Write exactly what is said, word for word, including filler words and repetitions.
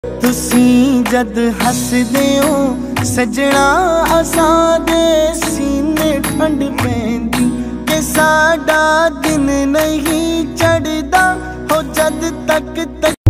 तुसी जद हसदे हो सजना असां दे सीने ठंड पैंदी के साडा दिन नहीं चढ़दा हो जद तक तक